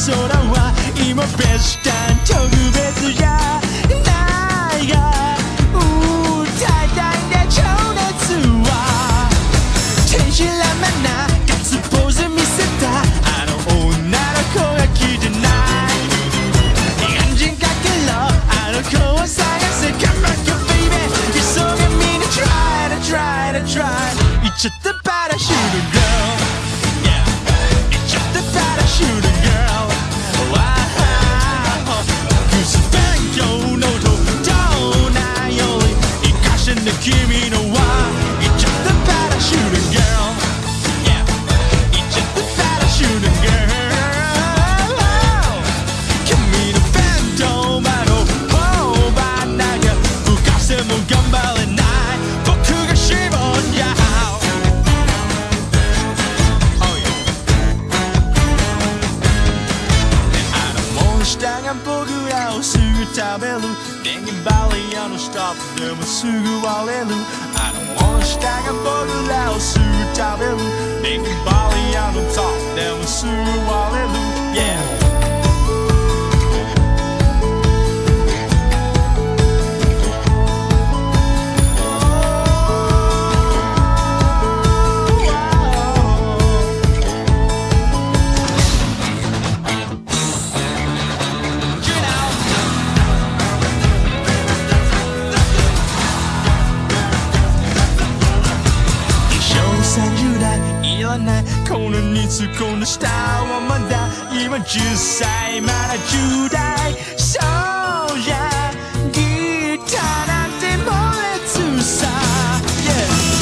は今ベスト特別じゃないが歌いたいんだ情熱は天真爛漫なガッツポーズ見せたあの女の子が来てないエンジンかけろあの子を探せ Come on you baby 急げみんな try to try to try 行っちゃったパラシュート girl Yeah 行っちゃったパラシュート girl Wow クズ勉強のとどうないより生かしてね君の輪行っちゃったパラシュート girl Yeah 行っちゃったパラシュート girl 君の弁当魔の頬ばなんか浮かせも頑張れない僕が絞んじゃう下が僕らをすぐ食べる電気バリアのストップでもすぐ割れるあのモンスターが僕らをすぐ食べる電気バリアのトップでもすぐ割れる Yeahこのに突っ込んだ下はまだ今10歳まだ10代そうじゃギターなんて猛烈さ、yeah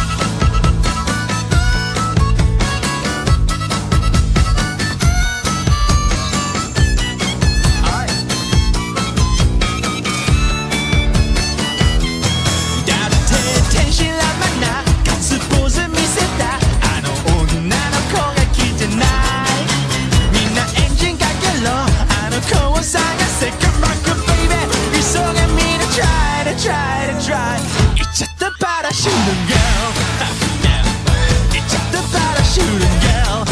Try to try 行っちゃったパラシュート girl行っちゃったパラシュート girl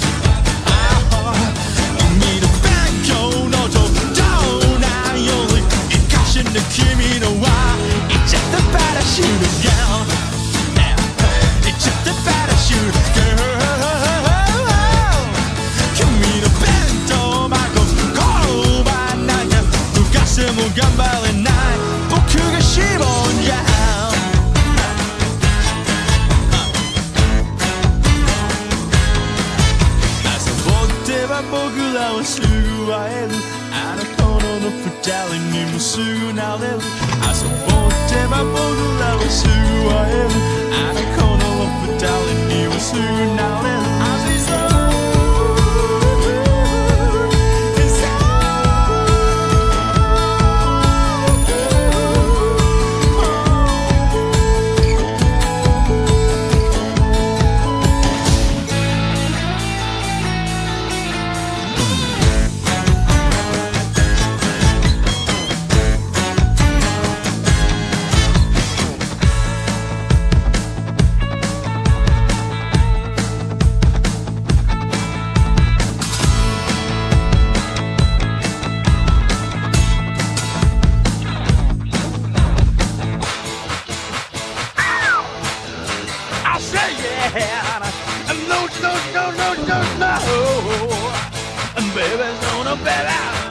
君の勉強のとどうないより生かしてね君の輪行っちゃったパラシュート girl 行っちゃったパラシュート girl 君の弁当箱こばなんか浮かせも頑張れない僕がしぼんじゃう遊ぼってば僕らはすぐ会えるあの頃の二人にもすぐなれる遊ぼってば僕らはすぐ会えるあの頃の二人にもすぐなれるNo, baby, no, baby.